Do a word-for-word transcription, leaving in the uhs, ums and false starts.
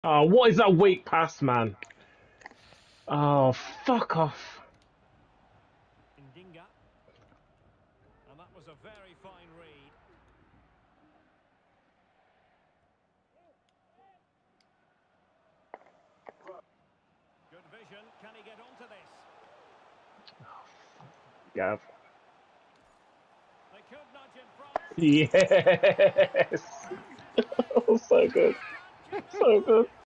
Oh, what is that weak pass, man? Oh, fuck off. Ndinga. And that was a very fine read. Good vision. Can he get onto this? Gav. They could nudge in front. Yes. Oh, so good. So good.